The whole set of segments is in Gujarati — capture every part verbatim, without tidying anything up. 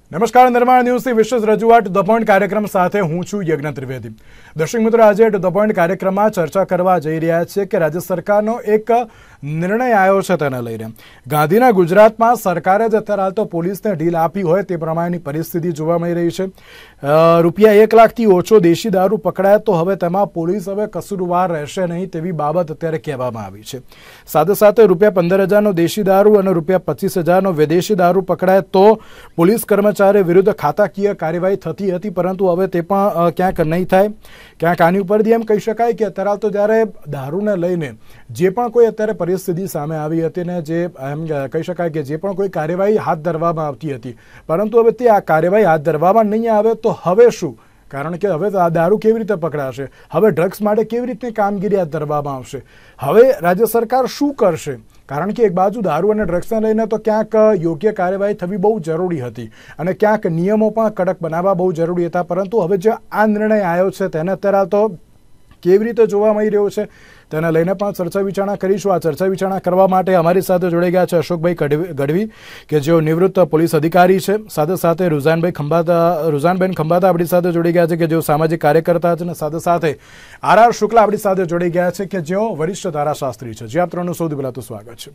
નમસ્કાર, નિર્માણ ન્યૂઝથી વિશેષ રજૂઆત ટુ ધ પોઈન્ટ કાર્યક્રમ સાથે હું છું યજ્ઞ ત્રિવેદી. દર્શક મિત્રો, આજે ટુ ધ પોઈન્ટ કાર્યક્રમમાં ચર્ચા કરવા જઈ રહ્યા છીએ કે રાજ્ય સરકારનો એક નિર્ણય આવ્યો છે તેને લઈને. ગાંધીના ગુજરાતમાં સરકારે જ અત્યારે હાલ તો પોલીસને ઢીલ આપી હોય તે પ્રમાણેની પરિસ્થિતિ જોવા મળી રહી છે. રૂપિયા એક લાખથી ઓછો દેશી દારૂ પકડાય તો હવે તેમાં પોલીસ હવે કસૂરવાર રહેશે નહીં તેવી બાબત અત્યારે કહેવામાં આવી છે. સાથે સાથે રૂપિયા પંદર હજારનો દેશી દારૂ અને રૂપિયા પચીસ હજારનો વિદેશી દારૂ પકડાય તો પોલીસ કર્મચારી વિરુદ્ધ ખાતાકીય કાર્યવાહી થતી હતી, પરંતુ હવે તે પણ ક્યાંક નહીં થાય. ક્યાંક આની ઉપરથી એમ કહી શકાય કે અત્યારે તો જ્યારે દારૂને લઈને જે પણ કોઈ અત્યારે પરિસ્થિતિ સામે આવી હતી ને જે એમ કહી શકાય કે જે પણ કોઈ કાર્યવાહી હાથ ધરવામાં આવતી હતી, પરંતુ હવે તે આ કાર્યવાહી હાથ ધરવામાં નહીં આવે તો હવે શું? કારણ કે હવે આ દારૂ કેવી રીતે પકડાશે, હવે ડ્રગ્સ માટે કેવી રીતે કામગીરી હાથ ધરવામાં આવશે, હવે રાજ્ય સરકાર શું કરશે? કારણ કે એક બાજુ દારૂ અને ડ્રગ્સને લઈને તો ક્યાંક યોગ્ય કાર્યવાહી થવી બહુ જરૂરી હતી અને ક્યાંક નિયમો પણ કડક બનાવવા બહુ જરૂરી હતા, પરંતુ હવે જે આ નિર્ણય આવ્યો છે તેને અત્યારે તો કેવી રીતે જોવા મળી રહ્યો છે તેને લઈને પણ ચર્ચા વિચારણા કરીશું. આ ચર્ચા વિચારણા કરવા માટે અમારી સાથે જોડાઈ ગયા છે અશોકભાઈ ગઢવી કે જેઓ નિવૃત્ત પોલીસ અધિકારી છે. સાથે સાથે રૂઝાનભાઈ ખંભાતા રૂઝાનબેન ખંભાતા આપણી સાથે જોડાઈ ગયા છે કે જેઓ સામાજિક કાર્યકર્તા છે, અને સાથે સાથે આર આર શુક્લા આપણી સાથે જોડાઈ ગયા છે કે જેઓ વરિષ્ઠ ધારાશાસ્ત્રી છે. જે આપ ત્રણનું સૌથી પહેલા તો સ્વાગત છે.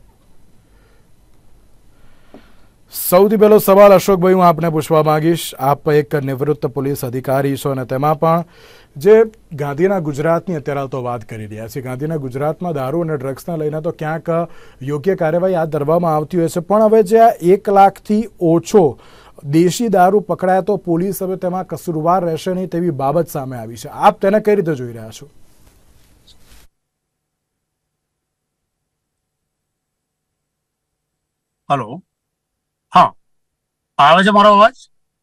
સૌથી પહેલો સવાલ અશોકભાઈ હું આપને પૂછવા માંગીશ. આપ એક નિવૃત્ત પોલીસ અધિકારી છો અને તેમાં પણ જે ગાંધીના ગુજરાતની અત્યારે તો વાત કરી રહ્યા છે, ગાંધીના ગુજરાતમાં દારૂ અને ડ્રગ્સને લઈને તો ક્યાંક યોગ્ય કાર્યવાહી હાથ ધરવામાં આવતી હોય છે, પણ હવે જે આ એક લાખથી ઓછો દેશી દારૂ પકડાય તો પોલીસ હવે તેમાં કસૂરવાર રહેશે નહીં તેવી બાબત સામે આવી છે. આપ તેને કઈ રીતે જોઈ રહ્યા છો? હલો, હા, આવે છે મારો અવાજ?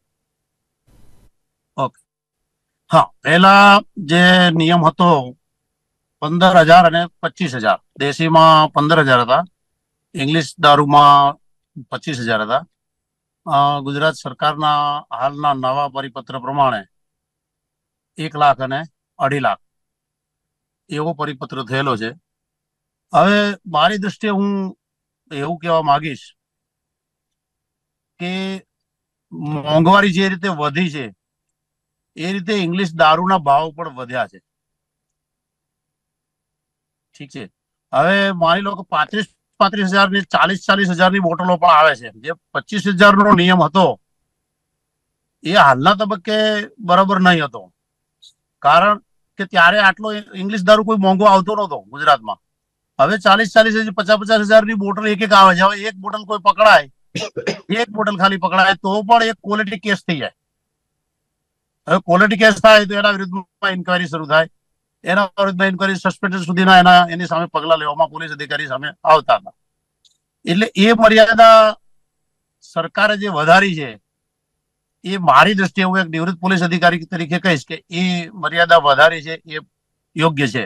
ઓકે, હા. પહેલા જે નિયમ હતો પંદર હજાર અને પચીસ હજાર, દેશીમાં પંદર હજાર હતા, ઇંગ્લિશ દારૂમાં પચીસ હજાર હતા. ગુજરાત સરકારના હાલના નવા પરિપત્ર પ્રમાણે એક લાખ અને અઢી લાખ એવો પરિપત્ર થયેલો છે. હવે મારી દ્રષ્ટિએ હું એવું કહેવા માંગીશ કે મોંઘવારી જે રીતે વધી છે એ રીતે ઇંગ્લિશ દારૂના ભાવ પણ વધ્યા છે. ઠીક છે, હવે માની લો કે પાંત્રીસ પાંત્રીસ હજાર ની ચાલીસ ચાલીસ હજારની બોટલો પણ આવે છે. જે પચીસ હજાર નો નિયમ હતો એ હાલના તબક્કે બરાબર નહીં હતો, કારણ કે ત્યારે આટલો ઇંગ્લિશ દારૂ કોઈ મોંઘો આવતો નહોતો ગુજરાતમાં. હવે ચાલીસ ચાલીસ હજાર પચાસ પચાસ હજાર ની બોટલ એક એક આવે છે. હવે એક બોટલ કોઈ પકડાય, એક બોટલ ખાલી પકડાય તો પણ એક ક્વોલિટી કેસ થઈ જાય. હવે ક્વોલિટી કેસ થાય તો એના વિરુદ્ધમાં ઇન્કવાયરી શરૂ થાય, એના વિરુદ્ધમાં ઇન્કવાયરી સસ્પેન્શન સુધીના એના એની સામે પગલા લેવામાં પોલીસ અધિકારી સામે આવતા હતા. એટલે એ મર્યાદા સરકારે જે વધારી છે એ મારી દ્રષ્ટિએ હું એક નિવૃત્ત પોલીસ અધિકારી તરીકે કહીશ કે એ મર્યાદા વધારી છે એ યોગ્ય છે.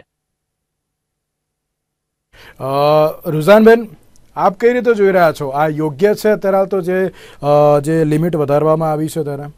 રૂઝાનબેન, આપ કઈ રીતે જોઈ રહ્યા છો? આ યોગ્ય છે અત્યારે તો જે જે લિમિટ વધારવામાં આવી છે ત્યારે?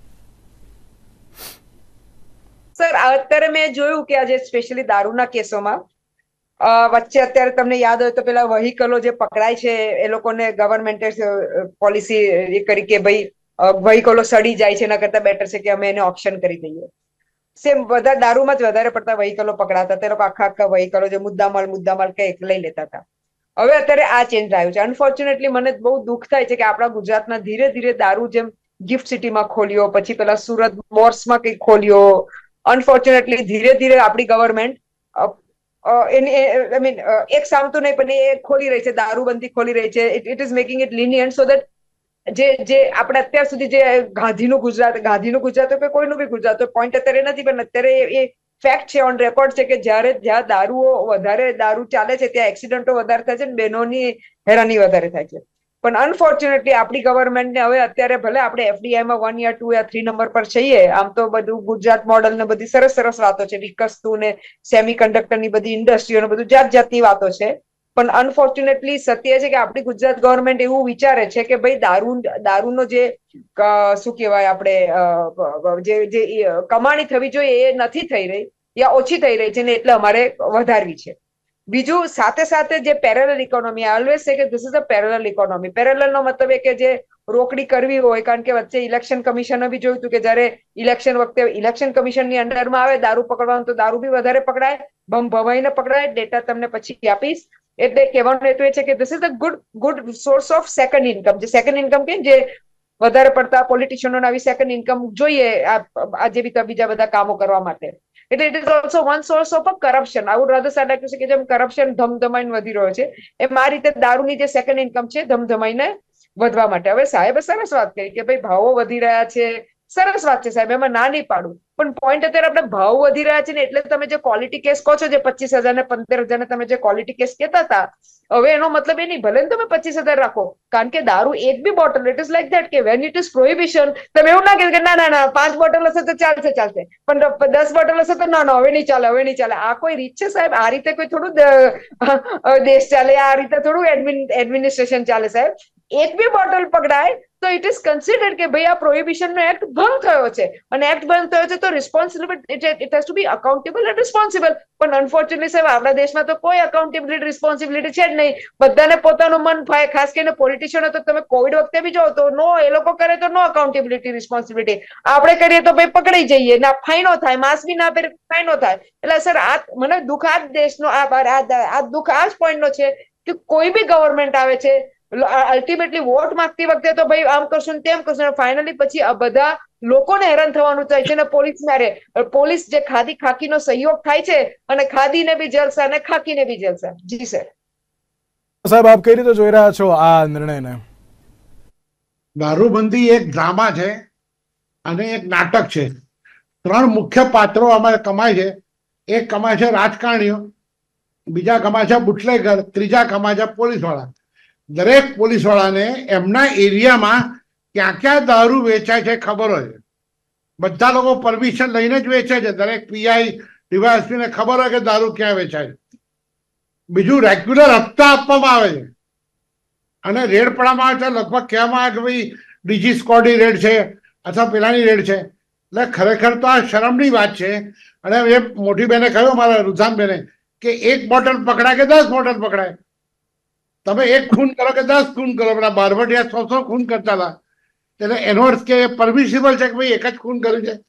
સર, અત્યારે મેં જોયું કે આજે સ્પેશિયલી દારૂના કેસોમાં વચ્ચે અત્યારે તમને યાદ હોય તો પેલા વ્હીકલો જે પકડાય છે એ લોકોને ગવર્મેન્ટે પોલિસી એ કરી કે ભાઈ વ્હીકલો સડી જાય છે, એના કરતા બેટર છે કે અમે એને ઓપ્શન કરી દઈએ. સેમ વધારે દારૂમાં જ વધારે પડતા વ્હીકલો પકડાતા, તે લોકો આખા આખા વ્હીકલો જે મુદ્દામાલ મુદ્દામાલ કંઈક લઈ લેતા હતા. હવે અત્યારે આ ચેન્જ આવ્યું છે. અનફોર્ચ્યુનેટલી મને બહુ દુઃખ થાય છે કે આપણા ગુજરાતના ધીરે ધીરે દારૂ જેમ ગિફ્ટ સિટીમાં ખોલ્યો, પછી પેલા સુરત બોર્સમાં કંઈક ખોલ્યો. અનફોર્ચ્યુનેટલી ધીરે ધીરે આપણી ગવર્મેન્ટ એની આઈ મીન એક સામતું નહીં પણ એ ખોલી રહી છે, દારૂબંધી ખોલી રહી છે. It is making it lenient so that જે જે આપણે અત્યાર સુધી જે ગાંધીનું ગુજરાત ગાંધીનું ગુજરાત હોય કે કોઈનું બી ગુજરાત હોય, પોઈન્ટ અત્યારે નથી, પણ અત્યારે એ ફેક્ટ છે, ઓન રેકોર્ડ છે કે જ્યારે જ્યાં દારૂઓ વધારે દારૂ ચાલે છે ત્યાં એક્સિડન્ટો વધારે થાય છે ને બહેનોની હેરાની વધારે થાય છે. પણ અનફોર્ચ્યુનેટલી આપણી ગવર્મેન્ટને હવે અત્યારે ભલે આપણે એફડીઆઈમાં વન યા ટુ યા થ્રી નંબર પર છીએ, આમ તો બધું ગુજરાત મોડલ ને બધી સરસ સરસ વાતો છે, વિકસતું ને સેમી કન્ડક્ટરની બધી ઇન્ડસ્ટ્રીઓ ને બધું જાત જાતની વાતો છે, પણ અનફોર્ચ્યુનેટલી સત્ય છે કે આપણી ગુજરાત ગવર્મેન્ટ એવું વિચારે છે કે ભાઈ દારૂ દારૂનો જે શું કહેવાય આપણે જે જે કમાણી થવી જોઈએ એ નથી થઈ રહી યા ઓછી થઈ રહી છે ને એટલે અમારે વધારવી છે. બીજું સાથે સાથે જે પેરેલલ ઇકોનોમી, આઈ ઓલવેઝ સે કે this is a parallel economy. Parallel નો મતલબ એ કે જે રોકડી કરવી હોય, કારણ કે વચ્ચે ઇલેક્શન કમિશને બી જોયું હતું કે જયારે ઇલેક્શન વખતે ઇલેક્શન કમિશનની અંડરમાં આવે દારૂ પકડવાનું તો દારૂ બી વધારે પકડાય, બમ ભવાઈને પકડાય. ડેટા તમને પછી આપીશ. એટલે કહેવાનું હેતુ એ છે કે this is a good good source of second income. જે સેકન્ડ ઇન્કમ કે જે વધારે પડતા પોલિટિશિયનોને આવી સેકન્ડ ઇન્કમ જોઈએ આ જે બીજા બધા કામો કરવા માટે. એટલે it is also one source of a corruption. I would rather side like to say કે જેમ કરપ્શન ધમધમાઈને વધી રહ્યો છે એમ આ રીતે દારૂની જે સેકન્ડ ઇન્કમ છે ધમધમાઈને વધવા માટે. હવે સાહેબે સરસ વાત કરી કે ભાઈ ભાવો વધી રહ્યા છે, સરસ વાત છે સાહેબ, એમાં ના નહીં પાડું, પણ પોઈન્ટ અત્યારે આપણે ભાવ વધી રહ્યા છે ને એટલે તમે જે ક્વોલિટી કેસ કહો છો, જે પચીસ હજાર ને પંદર હજાર ને તમે જે ક્વોલિટી કેસ કહેતા હતા, હવે એનો મતલબ એ નહીં ભલે ને તમે પચીસ હજાર રાખો, કારણ કે દારૂ એક બી bottle it is like that કે વેન ઇટ ઇઝ પ્રોહિબિશન તમે એવું ના કહે કે ના ના ના પાંચ બોટલ હશે તો ચાલશે ચાલશે, પણ દસ બોટલ હશે તો ના ના હવે નહીં ચાલે હવે નહીં ચાલે. આ કોઈ રીત છે સાહેબ? આ રીતે કોઈ થોડું દેશ ચાલે, આ રીતે થોડું એડમિનિસ્ટ્રેશન ચાલે સાહેબ? એક બી બોટલ પકડાય તો ઇટ ઇઝ કન્સિડર્ડ કે ભાઈ આ પ્રોહિબિશન નો એક્ટ ભંગ થયો છે, અને એક્ટ ભંગ થયો છે તો responsibility it has to be accountable and responsible. પણ અનફોર્ચ્યુનેટલી સાહેબ આપણા દેશમાં તો કોઈ અકાઉન્ટેબિલિટી રિસ્પોન્સિબિલિટી છે જ નહીં. બધાને પોતાનું મન થાય, ખાસ કરીને પોલિટિશિયનો તો તમે કોવિડ વખતે બી જાઓ તો નો, એ લોકો કરે તો નો અકાઉન્ટેબિલિટી રિસ્પોન્સિબિલિટી, આપણે કરીએ તો ભાઈ પકડાઈ જઈએ, ના ફાઈનો થાય, માસ્ક બી ના પહેરે ફાઈનો થાય. એટલે સર આ મને દુઃખ આ દેશનો આ દુઃખ આ જ પોઈન્ટ નો છે કે કોઈ બી ગવર્મેન્ટ આવે છે અલ્ટિમેટલી વોટ માંગતી વખતે તો ભાઈ આમ કરશું ને તેમ કરશું, ફાઇનલી પછી આ બધા લોકોને હેરાન થવાનું થાય છે ને પોલીસ મારે પોલીસ જે ખાદી ખાકીનો સહયોગ થાય છે અને ખાદીને બી જલસા અને ખાકીને બી જલસા. જી સર. સાહેબ આપ કઈ રીતે જોઈ રહ્યા છો આ નિર્ણયને? દારૂબંધી એક ડ્રામા છે અને એક નાટક છે. ત્રણ મુખ્ય પાત્રો અમારે કમાય છે. એક કમાય છે રાજકારણીઓ, બીજા કમાય છે બુટલેગર, ત્રીજા કમાય છે પોલીસ વાળા. દરેક પોલીસ વાળાને એમના એરિયામાં ક્યાં ક્યાં દારૂ વેચાય છે ખબર હોય. બધા લોકો પરમિશન લઈને જ વેચે છે. દરેક પીઆઈ ડીવાયએસપી ને ખબર હોય કે દારૂ ક્યાં વેચાય. બીજું રેગ્યુલર હપ્તા આપવામાં આવે છે અને રેડ પડવામાં આવે છે. લગભગ કહેવામાં આવે કે ભાઈ ડીજી સ્કોડની રેડ છે અથવા પેલાની રેડ છે. એટલે ખરેખર તો આ શરમની વાત છે. અને એ મોટી બેને કહ્યું મારા રુઝાન બેને કે એક બોટલ પકડાય કે દસ બોટલ પકડાય, તમે એક ખૂન કરો કે દસ ખૂન કરો. પેલા બારવટિયા સો સો ખૂન કરતા હતા, એટલે એનો અર્થ કે પરમિસિબલ છે કે ભાઈ એક જ ખૂન કર્યું છે.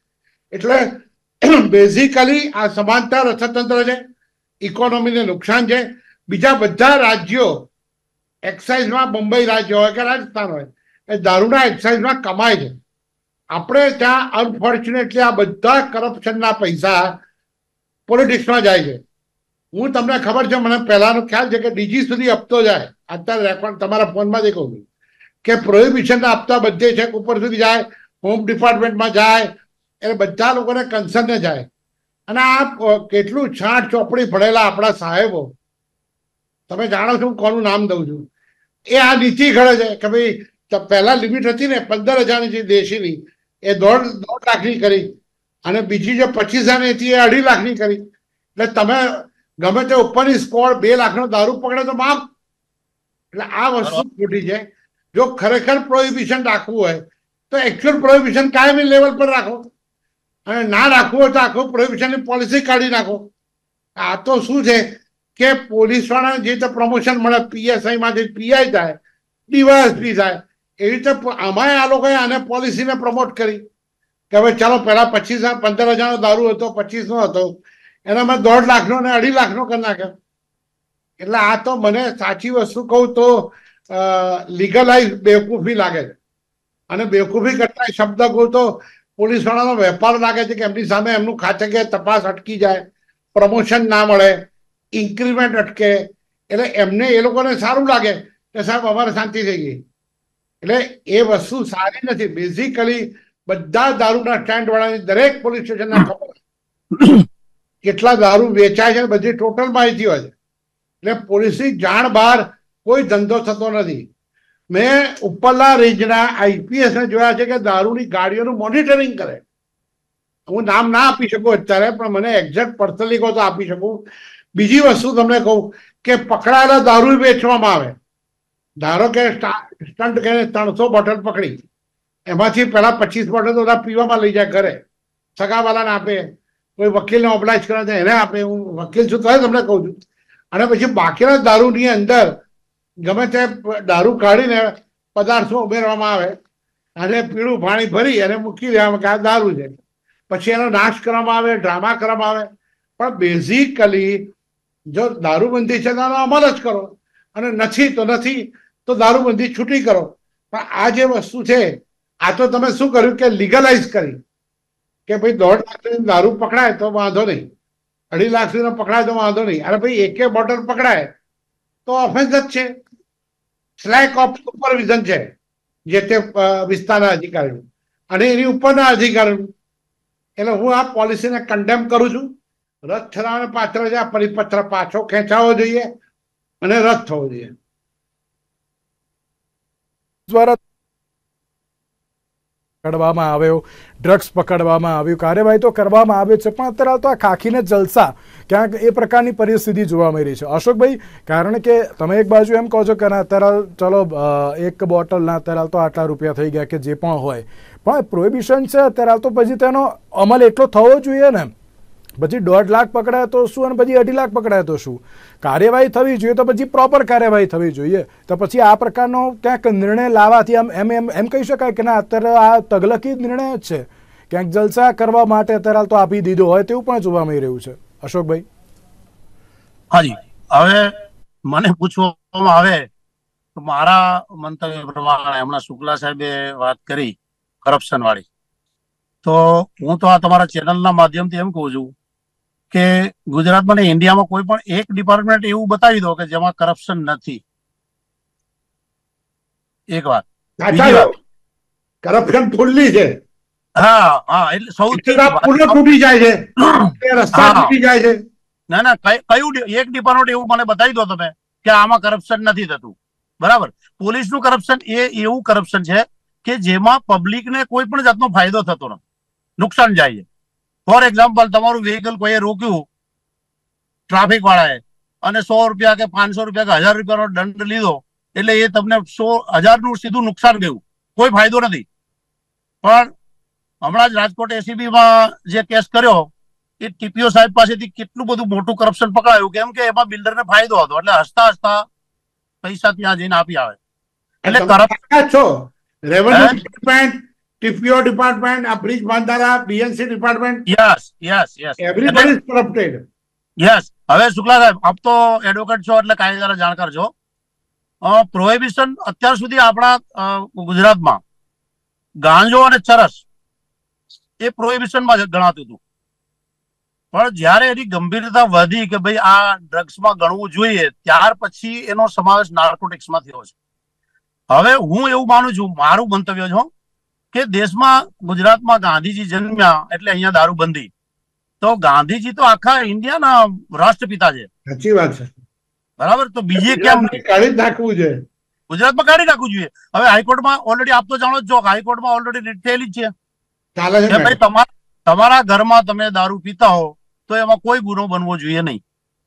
એટલે બેઝિકલી આ સમાંતર અર્થતંત્ર છે, ઇકોનોમીને નુકસાન છે. બીજા બધા રાજ્યો એક્સાઇઝમાં, મુંબઈ રાજ્ય હોય કે રાજસ્થાન હોય, એ દારૂના એક્સાઇઝમાં કમાય છે. આપણે ત્યાં અનફોર્ચ્યુનેટલી આ બધા કરપ્શનના પૈસા પોલિટિક્સમાં જાય છે. હું તમને ખબર છે, મને પહેલાનો ખ્યાલ છે કે ડીજી સુધી હપ્તો જાય. અત્યારે રેકોર્ડ તમારા ફોનમાં દેખું કે પ્રોહિબિશનના હપ્તા બધે છે ઉપર સુધી જાય, હોમ ડિપાર્ટમેન્ટમાં જાય, એટલે બધા લોકોને કન્સર્ને જાય. અને આ કેટલું છાંટ ચોપડી ભણેલા આપણા સાહેબો, તમે જાણો છો હું કોનું નામ દઉં છું, એ આ નીતિ ઘડે છે કે ભાઈ પહેલા લિમિટ હતી ને પંદર હજારની જે દેશીની એ દોઢ દોઢ લાખની કરી, અને બીજી જે પચીસ હજારની હતી એ અઢી લાખની કરી. એટલે તમે ગમે તે ઉપરની સ્કોડ બે લાખનો દારૂ પકડે તો માફ. એટલે આ વસ્તુ ખોટી છે. જો ખરેખર પ્રોહિબિશન રાખવું હોય તો એકચ્યુઅલ પ્રોહિબિશન કાયમી લેવલ પર રાખો, અને ના રાખવું હોય તો આખું પ્રોહિબિશનની પોલિસી કાઢી નાખો. આ તો શું છે કે પોલીસ વાળાને જે રીતે પ્રમોશન મળે, પીએસઆઈ માંથી પીઆઈ થાય, ડીવાયએસપી થાય, એવી રીતે આમાં આ લોકોએ આને પોલિસીને પ્રમોટ કરી કે હવે ચાલો પહેલા પચીસ હજાર પંદર હજારનો દારૂ હતો, પચીસ નો હતો, એના મેં દોઢ લાખનો અને અઢી લાખનો કરી નાખ્યો. એટલે આ તો મને સાચી વસ્તુ કહું તો લીગલાઇઝ બેવકૂફી લાગે છે. અને બેવકૂફી કરતા શબ્દ કહું તો પોલીસ વાળાનો વેપાર લાગે છે કે એમની સામે એમનું ખાતે તપાસ અટકી જાય, પ્રમોશન ના મળે, ઇન્ક્રીમેન્ટ અટકે. એટલે એમને એ લોકોને સારું લાગે કે સાહેબ અમારે શાંતિ થઈ ગઈ. એટલે એ વસ્તુ સારી નથી. બેઝિકલી બધા દારૂના સ્ટેન્ડ વાળાની દરેક પોલીસ સ્ટેશનના ખબર કેટલા દારૂ વેચાય છે, બધી ટોટલ માહિતી હોય છે. એટલે પોલીસની જાણ બહાર કોઈ ધંધો થતો નથી. મેં ઉપરના રેન્જના આઈપીએસ ને જોયા છે કે દારૂની ગાડીઓનું મોનિટરિંગ કરે. હું નામ ના આપી શકું અત્યારે, પણ મને એક્ઝેક્ટ પર્સનલી કહો તો આપી શકું. બીજી વસ્તુ તમને કહું કે પકડાયેલા દારૂ વેચવામાં આવે. ધારો કે સ્ટન્ટ કરીને ત્રણસો બોટલ પકડી, એમાંથી પેલા પચીસ બોટલ તો બધા પીવામાં લઈ જાય ઘરે, સગાવાલાને આપે, કોઈ વકીલને ઓબ્લાઇઝ કરે તો એને આપે. હું વકીલ છું તો તમને કહું છું. અને પછી બાકીના દારૂની અંદર ગમે તે દારૂ કાઢીને પદાર્થો ઉમેરવામાં આવે અને પીળું પાણી ભરી અને મૂકી દેવામાં કે આ દારૂ છે, પછી એનો નાશ કરવામાં આવે, ડ્રામા કરવામાં આવે. પણ બેઝિકલી જો દારૂબંધી છે તો આનો અમલ જ કરો, અને નથી તો નથી, તો દારૂબંધી છૂટી કરો. પણ આ જે વસ્તુ છે આ તો તમે શું કર્યું કે લીગલાઇઝ કરી કે ભાઈ દોઢ લાખ સુધી દારૂ પકડાય તો વાંધો નહીં, અઢી લાખ સુધી પકડાય તો વાંધો નહીં, અને ભાઈ એકે બોટલ પકડાય તો ઓફેન્સ જ છે. સ્લેક ઓફ સુપરવિઝન છે જે તે વિસ્તારના અધિકારીનું અને એની ઉપરના અધિકારીનું. એટલે હું આ પોલિસીને કન્ડેમ કરું છું. રદ ઠરાવને પાત્ર છે. આ પરિપત્ર પાછો ખેંચાવો જોઈએ અને રદ થવો જોઈએ. દ્વારા પકડવામાં આવ્યો, ડ્રગ્સ પકડવામાં આવ્યું, કાર્યવાહી તો કરવામાં આવે છે, પણ અત્યારે તો આ ખાખીને જલસા ક્યાંક એ પ્રકારની પરિસ્થિતિ જોવા મળી રહી છે. અશોકભાઈ, કારણ કે તમે એક બાજુ એમ કહો છો કે અત્યારે ચલો એક બોટલના અત્યારે તો આટલા રૂપિયા થઈ ગયા કે જે પણ હોય, પણ પ્રોહિબિશન છે અત્યારે તો પછી તેનો અમલ એટલો થવો જોઈએ ને. પછી દોઢ લાખ પકડાય તો શું અને પછી અઢી લાખ પકડાય તો શું? કાર્યવાહી થવી જોઈએ તો પછી પ્રોપર કાર્યવાહી થવી જોઈએ. તો પછી આ પ્રકારનો ક્યાંક નિર્ણય લાવવાથી આમ એમ એમ એમ કહી શકાય કે ના અત્યારે આ તગલકી નિર્ણય જ છે, ક્યાંક જલસા કરવા માટે અત્યારે તો આપી દીધો હોય તેવું પણ જોવા મળી રહ્યું છે. અશોકભાઈ. હાજી, હવે મને પૂછવામાં આવે તો મારા મંતવ્ય પ્રમાણે હમણાં શુક્લા સાહેબે વાત કરી કરપ્શન વાળી, તો હું તો આ તમારા ચેનલના માધ્યમથી એમ કહું છું કે ગુજરાતમાં ને ઇન્ડિયામાં કોઈ પણ એક ડિપાર્ટમેન્ટ એવું બતાવી દો કે જેમાં કરપ્શન નથી. એક વાત. કરપ્શન ફૂલ્લી છે. હા હા, એટલે સૌથી તૂટી જાય છે, રસ્તા તૂટી જાય છે. ના ના, કયું એક ડિપાર્ટમેન્ટ એવું મને બતાવી દો તમે કે આમાં કરપ્શન નથી થતું. બરાબર. પોલીસનું કરપ્શન એ એવું કરપ્શન છે કે જેમાં પબ્લિકને કોઈ પણ જાતનો ફાયદો થતો નથી, નુકસાન જાય છે. ફોર એક્ઝામ્પલ, તમારું વ્હીકલ કોઈએ રોક્યું ટ્રાફિક વાળાએ અને સો રૂપિયા કે પાંચસો રૂપિયા કે હજાર રૂપિયાનો દંડ લીધો, એટલે એ તમને સો હજારનું સીધું નુકસાન ગયું, કોઈ ફાયદો નથી. પણ હમણાં જ રાજકોટ એસીબીમાં જે કેસ કર્યો એ ટીપીઓ સાહેબ પાસેથી કેટલું બધું મોટું કરપ્શન પકડાયું, કેમ કે એમાં બિલ્ડરને ફાયદો હતો, એટલે હસતા હસતા પૈસા ત્યાં જઈને આપી આવે. એટલે કરપ્શન છો રેવન્યુ ડિપાર્ટમેન્ટ, ટીપીઓ ડિપાર્ટમેન્ટ, આ બ્રિજ બાંધારા, BNC department, yes yes yes everybody is corrupted. Yes. હવે શુક્લા સાહેબ, આપ તો એડવોકેટ છો એટલે કાયદાના જાણકાર છો. પ્રોહિબિશન અત્યાર સુધી આપણા ગુજરાતમાં ગાંજો અને ચરસ એ પ્રોહિબિશનમાં જ ગણાતું હતું, પણ જયારે એની ગંભીરતા વધી કે ભાઈ આ ડ્રગ્સમાં ગણવું જોઈએ, ત્યાર પછી એનો સમાવેશ નાર્કોટિક્સમાં થયો છે. હવે હું એવું માનું છું, મારું મંતવ્ય છે કે દેશમાં ગુજરાતમાં ગાંધીજી જન્મ્યા એટલે અહીંયા દારૂબંધી, તો ગાંધીજી તો આખા ઇન્ડિયાના રાષ્ટ્રપિતા છે. સાચી વાત છે. બરાબર. તો બીજે કેમ કાઢી નાખવું છે? ગુજરાતમાં કાઢી નાખવું જોઈએ. હવે હાઈકોર્ટમાં ઓલરેડી આપ તો જાણો જ છો, હાઈકોર્ટમાં ઓલરેડી રીટ થયેલી જ છે કે ભાઈ તમારા તમારા ઘરમાં તમે દારૂ પીતા હો તો એમાં કોઈ ગુનો બનવો જોઈએ નહીં.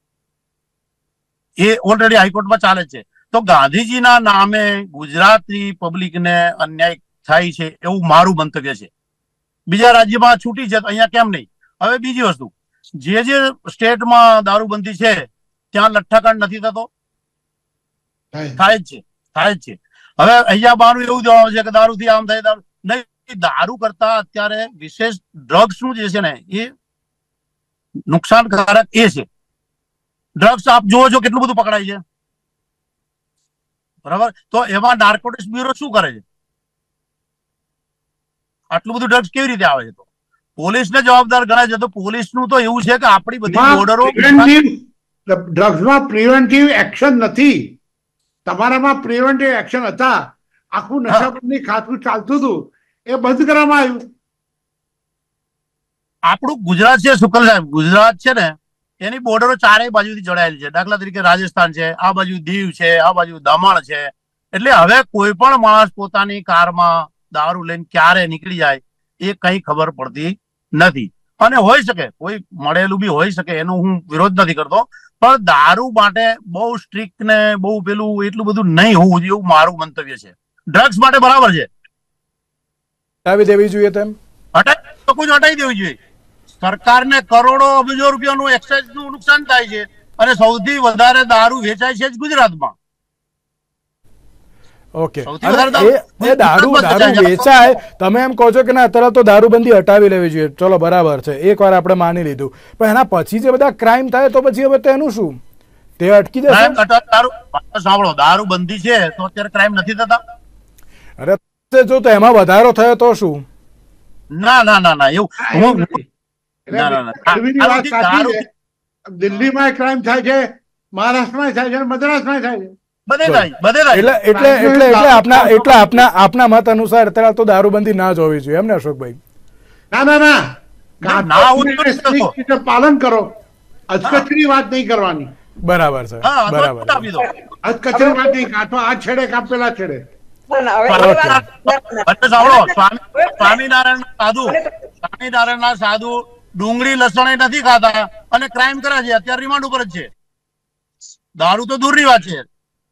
એ ઓલરેડી હાઈકોર્ટમાં ચાલે છે. તો ગાંધીજીના નામે ગુજરાતની પબ્લિકને અન્યાય થાય છે એવું મારું મંતવ્ય છે. બીજા રાજ્યમાં છૂટી છે તો અહીંયા કેમ નહીં? હવે બીજી વસ્તુ, જે જે સ્ટેટમાં દારૂબંધી છે ત્યાં લઠ્ઠાકાંડ નથી થતો? થાય જ છે, થાય જ છે. હવે અહીંયા બારું એવું જોવા છે કે દારૂથી આમ થાય, દારૂ નહીં. દારૂ કરતા અત્યારે વિશેષ ડ્રગ્સ નું જે છે ને એ નુકસાનકારક એ છે. ડ્રગ્સ આપ જોવો છો કેટલું બધું પકડાય છે. બરાબર. તો એમાં નાર્કોટિક્સ બ્યુરો શું કરે છે? આટલું બધું ડ્રગ્સ કેવી રીતે આવે છે? તો પોલીસને જવાબદાર ગણાય છે. તો પોલીસનું તો એવું છે કે આપણી બધી બોર્ડરો, ડ્રગ્સમાં પ્રિવેન્ટિવ એક્શન નથી. તમારામાં પ્રિવેન્ટિવ એક્શન હતા. આખું નશાબંધી ખાતું ચાલતું હતું, એ બંધ કરવામાં આવ્યું. આપણું ગુજરાત છે શુક્લ સાહેબ, ગુજરાત છે ને એની બોર્ડરો ચારેય બાજુથી જોડાયેલી છે. દાખલા તરીકે રાજસ્થાન છે, આ બાજુ દીવ છે, આ બાજુ દમણ છે. એટલે હવે કોઈ પણ માણસ પોતાની કારમાં દારૂ લઈને ક્યારે નીકળી જાય એ કઈ ખબર પડતી નથી. અને હોઈ શકે કોઈ મળેલું બી હોઈ શકે, એનો હું વિરોધ નથી કરતો, પણ દારૂ માટે બહુ સ્ટ્રિક્ટ ને બહુ પેલું એટલું બધું નહીં હોવું જોઈએ એવું મારું મંતવ્ય છે. ડ્રગ્સ માટે બરાબર છે, હટાવી દેવી જોઈએ, તેમ હટાવી તો કોઈ હટાવી દેવી જોઈએ. સરકારને કરોડો અબજો રૂપિયાનું એક્સાઇઝ નું નુકસાન થાય છે અને સૌથી વધારે દારૂ વેચાય છે જ ગુજરાતમાં. ઓકે સૌથી વધારે અને દારૂ એ એ દારૂ ગુજરાતમાં દારૂ વેચાય છે. વેચાય તમે એમ કહો છો કે ના અત્યારે તો દારૂબંધી હટાવી લેવી જોઈએ, ચલો બરાબર છે, એક વાર આપણે માની લીધું, પણ એના પછી જે બધા ક્રાઇમ થાય તો પછી હવે તેનું શું, તે અટકી જશે? ક્રાઇમ ઘટાડ- દારૂ વાત સાંભળો, દારૂ બંધી છે તો અત્યારે ક્રાઇમ નથી થતા? અરે જો તો એમાં વધારો થયો તો શું? ના ના ના ના એવું હા, એવું હું નથી. ના, ના, ના. એટલે ગઢવીની વાત દારૂથી- સાચી દારૂથી- છે. દિલ્હીમાં ક્રાઇમ થાય છે, મહારાષ્ટ્રમાં થાય છે, મદ્રાસમાં થાય છે. બધે થાય બધે થાય એટલે એટલે એટલે એટલે આપના એટલે આપના આપના મત અનુસાર અત્યારે તો દારૂબંધી ના જ હોવી જોઈએ એમ ને અશોકભાઈ? ના ના ના ના, ના, હું કાયદો નથી કરતો. strict રીતે પાલન કરો, અચકચરી વાત નહીં કરવાની. બરાબર છે, હા તો બરાબર આપી દો. અચકચરી વાત નહીં, કાં તો આ છેડે કાં પેલા છેડે. ના, ના, હવે ઓકે. એ વાત- ના, ના. બધે સાંભળો, સ્વામી સ્વામિનારાયણ સાધુ સ્વામિનારાયણ સાધુ ડુંગળી લસણ એ નથી ખાતા અને ક્રાઇમ કરે છે, અત્યારે રિમાન્ડ ઉપર જ છે. દારૂ તો દૂરની વાત છે.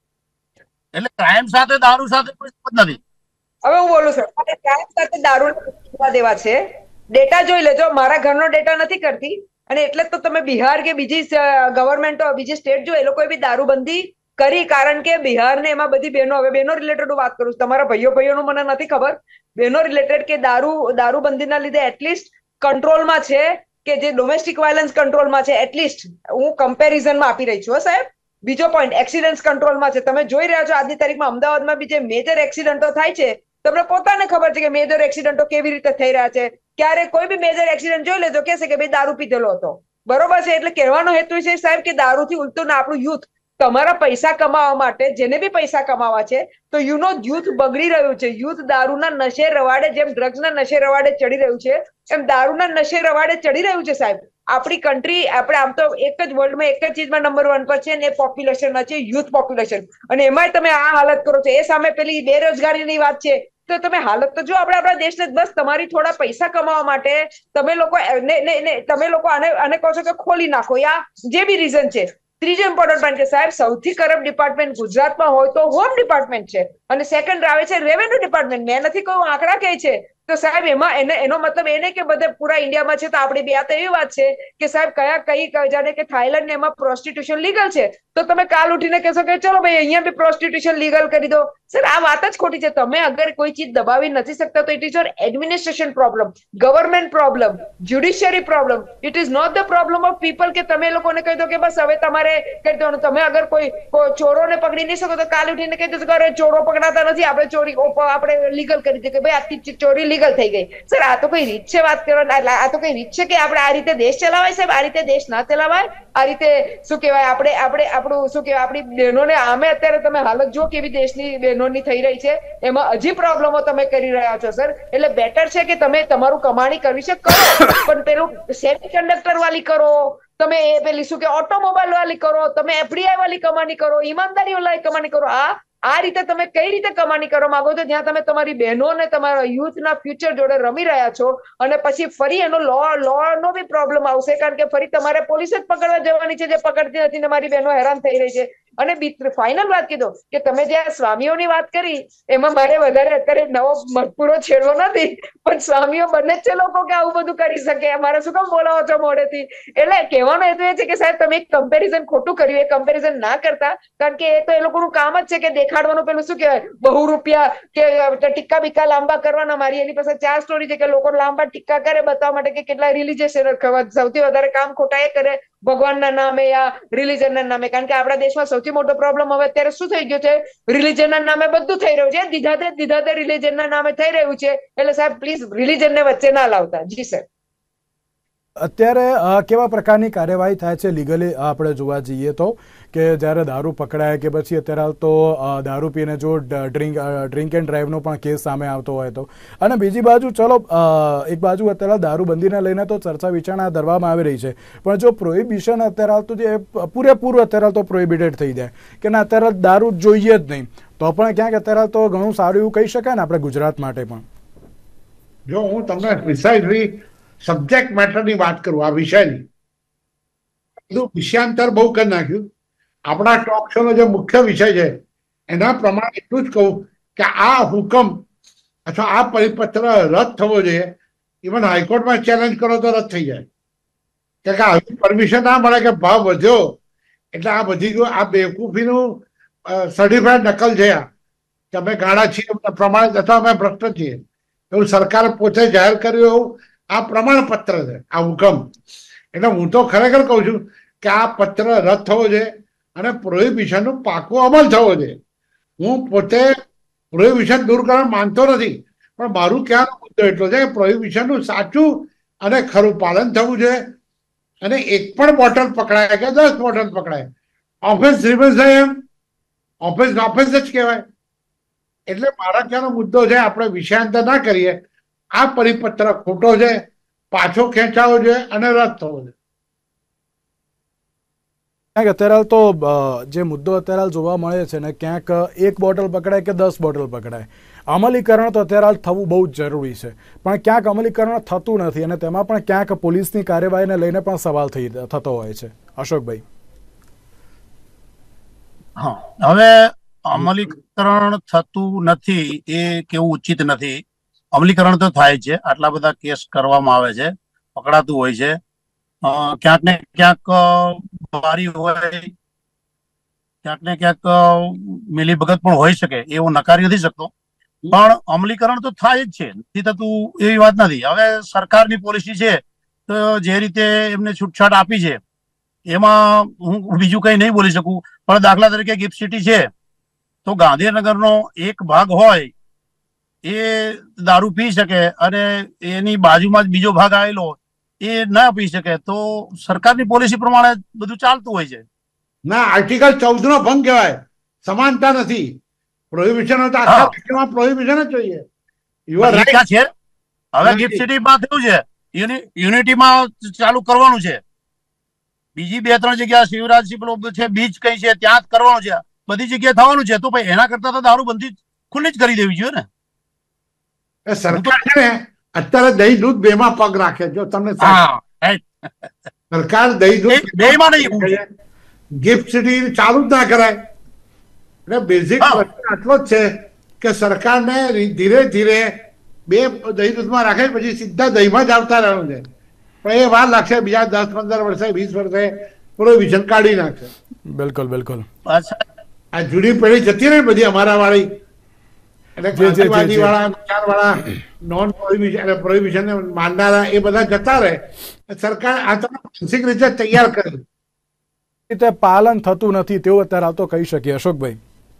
એટલે ક્રાઇમ સાથે દારૂ સાથે કોઈ સંબંધ નથી. હવે હું બોલું છું અને ક્રાઇમ સાથે દારૂ લેવા દેવા છે. ડેટા જોઈ લેજો, મારા ઘરનો ડેટા નથી કરતી અને એટલે જ તો તમે બિહાર કે બીજી ગવર્મેન્ટો બીજી સ્ટેટ જો એ લોકોએ બી દારૂબંધી કરી, કારણ કે બિહાર ને એમાં બધી બહેનો, હવે બહેનો રિલેટેડ વાત કરું છું, તમારા ભાઈઓ ભાઈઓનું મને નથી ખબર, બહેનો રિલેટેડ કે દારૂ દારૂબંધીના લીધે એટલીસ્ટ કંટ્રોલમાં છે કે જે ડોમેસ્ટિક વાયલન્સ કંટ્રોલમાં છે, એટલીસ્ટ હું કમ્પેરિઝનમાં આપી રહી છું હો સાહેબ. બીજો પોઈન્ટ, એક્સિડન્ટ કંટ્રોલમાં છે. તમે જોઈ રહ્યા છો આજની તારીખમાં અમદાવાદમાં બી જે મેજર એક્સિડન્ટો થાય છે, તમને પોતાને ખબર છે કે મેજર એક્સિડન્ટો કેવી રીતે થઈ રહ્યા છે. ક્યારે કોઈ બી મેજર એક્સિડન્ટ જોઈ લેજો, કહેશે કે ભાઈ દારૂ પીધેલો હતો, બરોબર છે. એટલે કહેવાનો હેતુ છે સાહેબ કે દારૂથી ઉલટું ના આપણું યુથ, તમારા પૈસા કમાવા માટે જેને બી પૈસા કમાવા છે તો યુ નો યુથ બગડી રહ્યું છે. યુથ દારૂના નશે રવાડે, જેમ ડ્રગ્સના નશે રવાડે ચડી રહ્યું છે એમ દારૂના નશે રવાડે ચડી રહ્યું છે સાહેબ. આપણી કન્ટ્રી, આપણે આમ તો એક જ વર્લ્ડમાં એક જ ચીજમાં નંબર વન પર છે ને એ પોપ્યુલેશનમાં છે, યુથ પોપ્યુલેશન, અને એમાંય તમે આ હાલત કરો છો. એ સામે પેલી બેરોજગારીની વાત છે તો તમે હાલત તો જો આપણે આપણા દેશને બસ તમારી થોડા પૈસા કમાવા માટે તમે લોકો ને, ને, ને, તમે લોકો આને આને કહો છો કે ખોલી નાખો, યા જે બી રીઝન છે. ત્રીજો ઇમ્પોર્ટન્ટ પોઈન્ટ કે સાહેબ સૌથી કરપ્ટ ડિપાર્ટમેન્ટ ગુજરાતમાં હોય તો હોમ ડિપાર્ટમેન્ટ છે અને સેકન્ડ આવે છે રેવન્યુ ડિપાર્ટમેન્ટ. મેં નથી કહ્યું, આંકડા કહે છે. તો સાહેબ એમાં એને એનો મતલબ એ નહીં કે બધે પૂરા ઇન્ડિયામાં છે તો આપણે બે. આ તો એવી વાત છે કે સાહેબ કયા કઈ જાણે કે થાઈલેન્ડ ને એમાં પ્રોસ્ટિટ્યુશન લીગલ છે તો તમે કાલ ઉઠીને કહેશો કે ચલો ભાઈ અહીંયા બી પ્રોસ્ટિટ્યુશન લીગલ કરી દો. સર આ વાત જ ખોટી છે. તમે અગર કોઈ ચીજ દબાવી નથી શકતા તો it is your administration problem, government problem, judiciary problem. It is not the problem of people કે તમે લોકોને કહી દો કે બસ હવે તમારે કરી દેવાનું. તમે અગર કોઈ ચોરોને પકડી નહીં શકો તો કાલ ઉઠીને કહી દો કે અરે ચોરો પકડાતા નથી, આપણે ચોરી આપણે લીગલ કરી દઈએ કે ભાઈ આખી ચોરી લીગલ થઈ ગઈ. સર આ તો કઈ રીત છે વાત કરવાની? આ તો કઈ રીત છે કે આપણે આ રીતે દેશ ચલાવાય સાહેબ? આ રીતે દેશ ના ચલાવાય. આ રીતે શું કહેવાય, આપણે આપણે આપણું શું કહેવાય, આપણી બહેનોને આમે અત્યારે તમે હાલત જો કેવી દેશની બહેનોની થઈ રહી છે, એમાં હજી પ્રોબ્લેમો તમે કરી રહ્યા છો સર. એટલે બેટર છે કે તમે તમારું કમાણી કરવી છે કરો, પણ પેલું સેમી કંડક્ટર વાળી કરો, તમે એ પેલી શું કે ઓટોમોબાઈલ વાળી કરો, તમે એફડીઆઈ વાળી કમાણી કરો, ઈમાનદારી વાળી કમાણી કરો. આ આ રીતે તમે કઈ રીતે કમાણી કરવા માંગો છો જ્યાં તમે તમારી બહેનો અને તમારા યુથના ફ્યુચર જોડે રમી રહ્યા છો અને પછી ફરી એનો લો લો નો બી પ્રોબ્લેમ આવશે, કારણ કે ફરી તમારે પોલીસ જ પકડવા જવાની છે જે પકડતી નથી ને મારી બહેનો હેરાન થઈ રહી છે. અને ફાઇનલ વાત કીધો કે તમે જે આ સ્વામીઓની વાત કરી એમાં મારે વધારે અત્યારે નવો મજપૂરો છેડવો નથી, પણ સ્વામીઓ બને જ છે લોકો કે આવું બધું કરી શકે. મારે શું કામ બોલાવો છો મોડેથી? એટલે કહેવાનો હેતુ એ છે કે સાહેબ તમે એક કમ્પેરિઝન ખોટું કર્યું, એ કમ્પેરિઝન ના કરતા, કારણ કે એ તો એ લોકોનું કામ જ છે કે દેખાડવાનું પેલું શું કહેવાય, બહુ રૂપિયા કે ટીક્કા બીક્કા લાંબા કરવાના. મારી એની પાસે ચાર સ્ટોરી છે કે લોકો લાંબા ટીક્કા કરે બતાવવા માટે કે કેટલા રિલીજીયસ સૌથી વધારે કામ ખોટા એ કરે ભગવાનના નામે યા રિલીજનના નામે. કારણ કે આપણા દેશમાં સૌથી મોટો પ્રોબ્લેમ હવે અત્યારે શું થઈ ગયો છે, રિલીજનના નામે બધું થઈ રહ્યું છે, દીધાતે દીધાતે રિલીજનના નામે થઈ રહ્યું છે. એટલે સાહેબ પ્લીઝ રિલીજનને વચ્ચે ના લાવતા. જી સર. અત્યારે કેવા પ્રકારની કાર્યવાહી થાય છે લીગલી આપણે જોવા જઈએ તો, કે જ્યારે દારૂ પકડાય કે પછી અત્યારે તો દારૂ પીને જો ડ્રિંક ડ્રિંક એન્ડ ડ્રાઈવનો પણ કેસ સામે આવતો હોય તો, અને બીજી બાજુ ચલો એક બાજુ અત્યારે દારૂબંધીને લઈને તો ચર્ચા વિચારણા ધરવામાં આવી રહી છે, પણ જો પ્રોહિબિશન અત્યારે આવતું જે પૂરેપૂરું અત્યારે તો પ્રોહિબિટેડ થઈ જાય કે ના અત્યારે દારૂ જોઈએ જ નહીં, તો પણ ક્યાંક અત્યારે તો ઘણું સારું એવું કહી શકાય ને આપણે ગુજરાત માટે પણ. જો હું તમને પ્રિસાઇઝલી સબ્જેક્ટ મેટરની વાત કરું આ વિષયની, બધું વિષયાંતર બહુ કરી નાખ્યું. આપણા ટોક શો નો જે મુખ્ય વિષય છે એના પ્રમાણે એટલું જ કહું કે આ હુકમ અથવા આ પરિપત્ર રદ થવો જોઈએ. ઇવન હાઈકોર્ટમાં ચેલેન્જ કરો તો રદ થઈ જાય, કે આવી પરમિશન ના મળે કે ભાવ વધ્યો એટલે આ બધી આ બેવકૂફીનું સર્ટિફાઈડ નકલ છે. કે અમે ગાળા છીએ પ્રમાણિત અથવા અમે ભ્રષ્ટ છીએ એવું સરકાર પોતે જાહેર કર્યું એવું આ પ્રમાણપત્ર છે, આ હુકમ. એટલે હું તો ખરેખર કહું છું કે આ પત્ર રદ થવો જોઈએ અને પ્રોહિબિશનનો પાકો અમલ થવો જોઈએ. હું પોતે પ્રોહિબિશન દૂર કરવા માંગતો નથી, પણ મારું કહેવાનો મુદ્દો એટલો છે કે પ્રોહિબિશનનું સાચું અને ખરું પાલન થવું જોઈએ. અને એક પણ બોટલ પકડાય કે દસ બોટલ પકડાય, ઓફેન્સ રિમેન્સ એમ ઓફેન્સ ઓફેન્સ જ કહેવાય. એટલે મારા કહેવાનો મુદ્દો છે આપણે વિષયાંતર ના કરીએ. આ પરિપત્ર ખોટો છે, પાછો ખેંચાવો જોઈએ અને રદ થવો જોઈએ. ક્યાંક અત્યારે તો જે મુદ્દો અત્યારે જોવા મળે છે ને, ક્યાંક એક બોટલ પકડાય કે દસ બોટલ પકડાય, અમલીકરણ તો અત્યારે થવું બહુ જ જરૂરી છે, પણ ક્યાંક અમલીકરણ થતું નથી અને તેમાં પણ ક્યાંક પોલીસની કાર્યવાહીને લઈને પણ સવાલ થઈ થતો હોય છે. અશોકભાઈ. હા, હવે અમલીકરણ થતું નથી એ કેવું ઉચિત નથી. અમલીકરણ તો થાય છે, આટલા બધા કેસ કરવામાં આવે છે, પકડાતું હોય છે, ક્યાંક ને ક્યાંક બારી હોય, ક્યાંક ને ક્યાંક મિલીભગત પણ હોઈ શકે, એવું નકારી નથી શકતો. પણ અમલીકરણ તો થાય જ છે, નથી થતું એવી વાત નથી. હવે સરકારની પોલિસી છે તો જે રીતે એમને છૂટછાટ આપી છે એમાં હું બીજું કઈ નહીં બોલી શકું. પણ દાખલા તરીકે ગિફ્ટ સિટી છે તો ગાંધીનગરનો એક ભાગ હોય એ દારૂ પી શકે અને એની બાજુમાં જ બીજો ભાગ આવેલો એ ના પી શકે, તો સરકારની પોલિસી પ્રમાણે બધું ચાલતું હોય છે. ના, આર્ટિકલ ચૌદ નો ભંગ કહેવાય, સમાનતા નથી. પ્રોહિબિશન તો આખા પ્રોહિબિશન જ જોઈએ. છે. હવે ગિફ્ટ સિટીમાં થયું છે, યુનિટીમાં ચાલુ કરવાનું છે. બીજી બે ત્રણ જગ્યા શિવરાજ છે, બીચ કઈ છે ત્યાં જ કરવાનું છે, બધી જગ્યાએ થવાનું છે. તો ભાઈ એના કરતા તો દારૂબંધી ખુલ્લી જ કરી દેવી જોઈએ ને. સરકાર છે ને અત્યારે દહીં દૂધ બે માં પગ રાખે. જો તમને સરકાર દહીં દૂધ બે માં નહીં, ગિફ્ટ સિટી ચાલુ જ ના કરાય. એટલે બેઝિક આટલો જ છે કે સરકારને ધીરે ધીરે બે દહીં દૂધમાં રાખે પછી સીધા દહીંમાં જ આવતા રહેવાનું છે. પણ એ વાર લાગશે, બીજા દસ પંદર વર્ષે વીસ વર્ષે પ્રોહિબિશન કાઢી નાખશે. બિલકુલ બિલકુલ. આ જૂની પેઢી જતી રહી બધી અમારા વાળી, એટલે ગાંધીવાદી વાળા, વિચાર વાળા, નોન પ્રોહિબિશન પ્રોહિબિશન માનનારા એ બધા જતા રહે. સરકાર આ તો માનસિક રીતે તૈયાર કરી રીતે પાલન થતું નથી તેવું અત્યારે તો કહી શકીએ. અશોકભાઈ.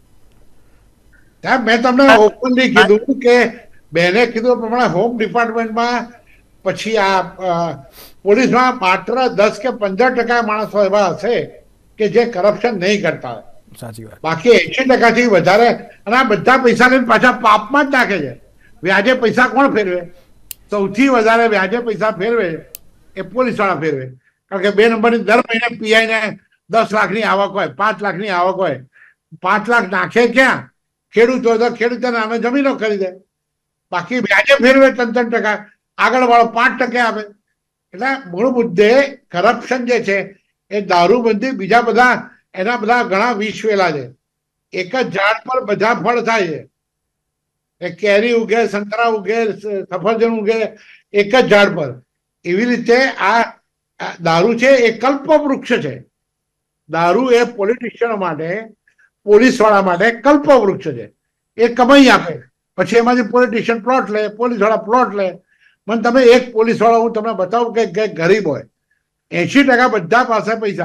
મેં તમને ઓપનલી કીધું કે બેને કીધું પ્રમાણે હોમ ડિપાર્ટમેન્ટમાં પછી આ પોલીસમાં માત્ર દસ કે પંદર ટકા માણસો એવા હશે કે જે કરપ્શન નહીં કરતા હોય. સાચી વાત. બાકી એસી ટકા થી વધારે, અને આ બધા પૈસા લઈને પાછા પાપમાં જ નાખે છે. વ્યાજે પૈસા કોણ ફેરવે? સૌથી વધારે વ્યાજે પૈસા ફેરવે એ પોલીસ વાળા ફેરવે. કારણ કે બે નંબરની દર મહિને પીઆઈ ને દસ લાખની આવક હોય, પાંચ લાખની આવક હોય, પાંચ લાખ નાખે ક્યાં? ખેડૂત હોય તો ખેડૂતોને નામે જમીનો ખરીદે, બાકી વ્યાજે ફેરવે ત્રણ ત્રણ ટકા, આગળ વાળો પાંચ ટકે આપે. એટલે મૂળ મુદ્દે કરપ્શન જે છે એ દારૂબંધી બીજા બધા એના બધા ઘણા વિષ વેલા છે. એક જ ઝાડ પર બધા ફળ થાય છે. એ કેરી ઉગે, સંતરા ઉગે, સફરજન ઉગે એક જ ઝાડ પર. એવી રીતે આ દારૂ છે એ કલ્પ વૃક્ષ છે. દારૂ એ પોલિટિશિયનો માટે, પોલીસ વાળા માટે કલ્પ વૃક્ષ છે. એ કમાઈ આપે, પછી એમાંથી પોલિટિશિયન પ્લોટ લે, પોલીસ વાળા પ્લોટ લે. મને તમે એક પોલીસ વાળો હું તમને બતાવું કે ગરીબ હોય, એસી ટકા બધા પાસે પૈસા.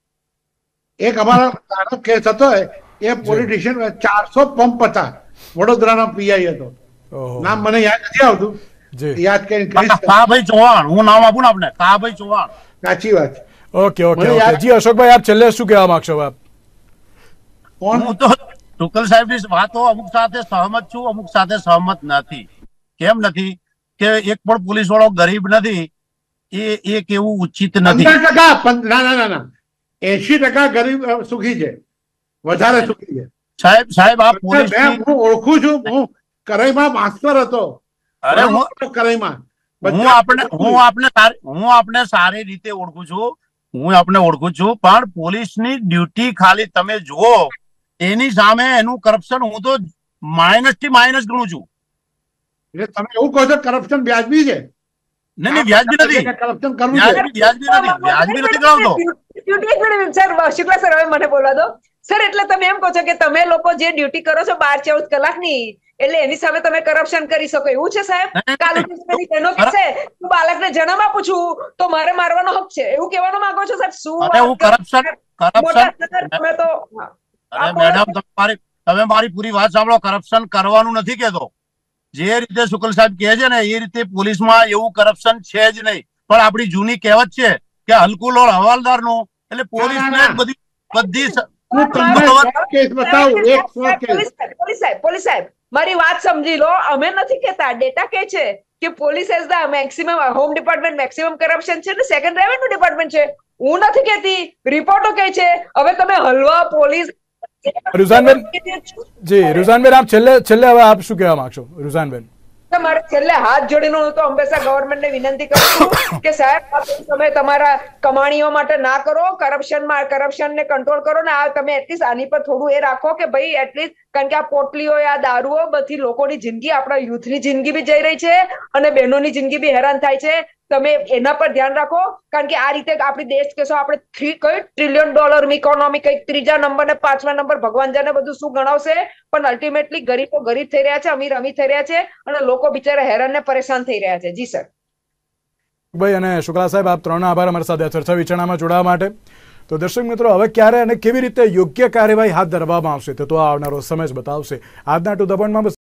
એક અમારો કેસ હતો એ પોલિટિશિયન ચારસો પંપ હતા, વડોદરાનો પીઆઈ હતો, નામ મને યાદ નથી આવતું, યાદ કરીને કાભાઈ ચૌહાણ, હું નામ આપું ને આપણે, કાભાઈ ચૌહાણ. સાચી વાત. Okay okay okay. જી અશોકભાઈ, આપ છેલ્લે શું કહેવા માંગશો? આપ હું તો ટુકલ સાહેબની વાતો અમુક સાથે સહમત છું, અમુક સાથે સહમત નથી. કેમ નથી? કે એક પણ પોલીસ વાળો ગરીબ નથી, એ એ કેવું ઉચિત નથી. ના ના ના એસી ટકા ગરીબ સુખી છે, વધારે સુખી છે. સાહેબ સાહેબ આ પોલીસ હું ઓળખું છું, હું કરાઈમાં માસ્ટર હતો. અરે હું કરાઈમાં હું આપણે હું આપણે હું આપણે સારી રીતે ઓળખું છું, હું આપણે ઓળખું છું. પણ પોલીસની ડ્યુટી ખાલી તમે જુઓ, એની સામે એનું કરપ્શન હું તો માઇનસ થી માઇનસ ગણું છું. એટલે તમે એવું કહો છો કરપ્શન વ્યાજબી છે? નહીં નહીં, વ્યાજબી નથી. કરપ્શન કરવું વ્યાજબી નથી, વ્યાજબી નથી ગણાવતો. સર, શુક્લા સર, હવે મને બોલવા દો. સર એટલે તમે એમ કહો છો કે તમે લોકો જે ડ્યુટી કરો છો બાર ચૌદ કલાકની, એટલે એની સામે તમે કરપ્શન કરી શકો એવું છે સાહેબ? કાલ બહેનો કહેશે હું બાળકને જન્મ આપું છું તો મારે મારવાનો હક છે, એવું કહેવાનું માંગો છો સાહેબ? શું કરપ્શન કરપ્શન તમે તો મેડમ તમારી તમે મારી પૂરી વાત સાંભળો. કરપ્શન કરવાનું નથી કેતો. જે રીતે શુક્લ સાહેબ કહે છે ને એ રીતે પોલીસમાં એવું કરપ્શન છે જ નહીં. પણ આપણી જૂની કહેવત છે કે હલકું લોડ હવાલદાર નું, એટલે પોલીસને બધી બધી પોલીસ સાહેબ પોલીસ સાહેબ મારી વાત સમજી લો. અમે નથી કહેતા, ડેટા કે છે કે police as the maximum, home department maximum corruption છે ને સેકન્ડ રેવન્યુ ડિપાર્ટમેન્ટ છે. હું નથી કહેતી, રિપોર્ટો કે છે. હવે તમે હલવા પોલીસ રુઝાનબેન જી રુઝાનબેન આપ છેલ્લે છેલ્લે હવે આપ શું કહેવા માંગશો? રુઝાનબેન મારે છેલ્લે હાથ જોડીને હું તો હંમેશા ગવર્મેન્ટને વિનંતી કરું છું કે સાહેબ તમે તમારા કમાણીઓ માટે ના કરો, કરપ્શનમાં કરપ્શનને કંટ્રોલ કરો ને. આ તમે એટલીસ્ટ આની પર થોડું એ રાખો કે ભાઈ એટલીસ્ટ, કારણ કે આ પોટલીઓ આ દારૂઓ બધી લોકોની જિંદગી, આપણા યુથની જિંદગી બી જઈ રહી છે અને બહેનોની જિંદગી બી હેરાન થાય છે. તમે એના પર ધ્યાન રાખો, કારણ કે આ રીતે આપણી દેશ કેસો આપણે થ્રી કઈ ટ્રિલિયન ડોલર ઇકોનોમી, કઈક ત્રીજા નંબર ને પાંચમા નંબર ભગવાન જાને બધું શું ગણાવશે, પણ અલ્ટિમેટલી ગરીબો ગરીબ થઈ રહ્યા છે, અમીર અમીર થઈ રહ્યા છે અને લોકો બિચારા હેરાન ને પરેશાન થઈ રહ્યા છે. જી સર. ભાઈ અને શુક્લા સાહેબ આપ ત્રણનો આભાર અમારી સાથે ચર્ચા વિચારણામાં જોડાવા માટે. તો દર્શક મિત્રો, હવે ક્યારે અને કેવી રીતે યોગ્ય કાર્યવાહી હાથ ધરવામાં આવશે તે તો આવનારો સમય જ બતાવશે. આજના ટુ ધ પોઈન્ટમાં